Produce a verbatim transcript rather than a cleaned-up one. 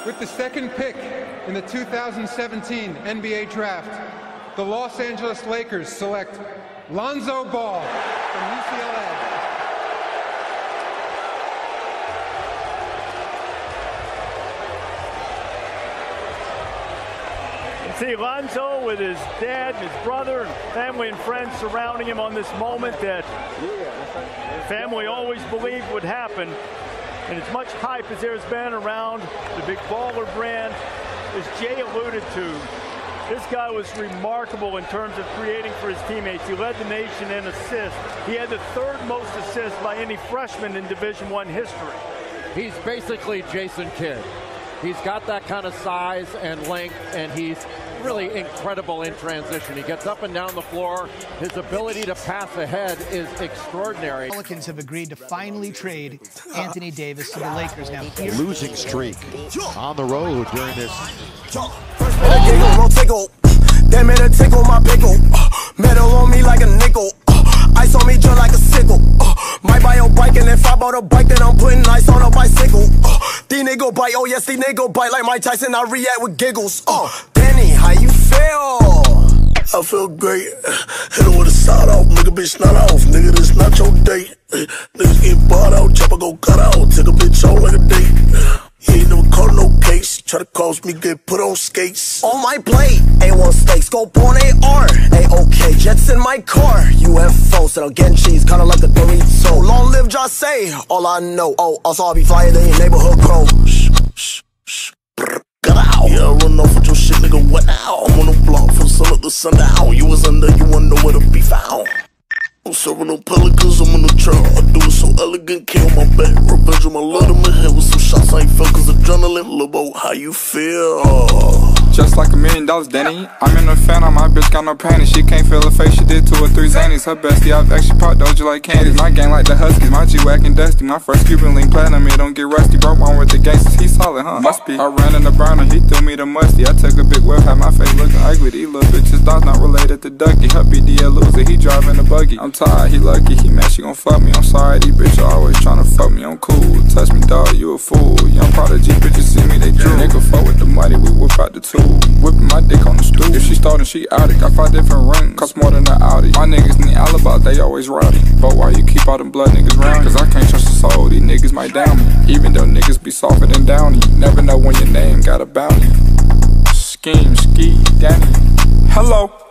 With the second pick in the two thousand seventeen N B A Draft, the Los Angeles Lakers select Lonzo Ball from U C L A. See Lonzo with his dad and his brother and family and friends surrounding him on this moment that family always believed would happen. And as much hype as there's been around the big baller brand, as Jay alluded to, this guy was remarkable in terms of creating for his teammates. He led the nation in assists. He had the third most assists by any freshman in Division One history. He's basically Jason Kidd. He's got that kind of size and length, and he's really incredible in transition. He gets up and down the floor. His ability to pass ahead is extraordinary. Pelicans have agreed to finally trade Anthony Davis to the Lakers. Now here, losing streak on the road during this. First minute giggle, roll tickle. Then minute tickle my pickle. Uh, metal on me like a nickel. Uh, ice on me just like a sickle. Uh, might buy your bike, and if I bought a bike, then I'm putting ice on a bicycle. Uh, these nigga bite, oh yes, these nigga bite like Mike Tyson. I react with giggles. Uh, Danny, how you feel? I feel great. Hit her with a side off, nigga, bitch, not off. Nigga, this not your date. Niggas get bought out, chopper go cut out. Take a bitch out like a date. He ain't never caught no case. Try to cause me, get put on skates. On my plate, A one steaks, go on A R. A-OK, jets in my car. U F O, said I'll get cheese, kinda like a Dorito. Long live Jose, all I know. Oh, also I'll be flyer than your neighborhood crow. Shh, shh, shh, brr, get out. Yeah, I run off with your shit, nigga, what now? I'm on the block from sun up to sundown. You was under, you wanna know where to be found. I'm serving no pelicans, I'm on the trail. I do it so elegant, kill my back. Revenge on my love in my head with some shots I ain't felt, cause adrenaline. Lobo, how you feel? Just like a million dollars, Danny. I'm in a fan on my bitch, got no panties. She can't feel her face, she did two or three zanies. Her bestie, I've actually popped Doja like candies. My gang like the Huskies, my G-Wagon dusty. My first Cuban link platinum, it don't get rusty. Broke one with the gangsters, he solid, huh? Must be. I ran in the burner, he threw me the musty. I took a big whip, had my face looking ugly. These little bitches, dogs not related to Ducky. Her B D L loser, he driving a buggy. I'm tired, he lucky, he mad, she gon' fuck me. I'm sorry, these bitches always tryna fuck me, I'm cool. Touch me, dog, you a fool. Young prodigy, bitches see me, they drool. Nigga fuck with the money, we whip out the tool. Whipping my dick on the stool. If she startin', she out it. Got five different rings, cost more than an Audi. My niggas need alibis, they always rowdy. But why you keep all them blood niggas round? Cause I can't trust a soul, these niggas might down me. Even though niggas be softer than Downey. Never know when your name got a bounty. Scheme, ski, Danny. Hello.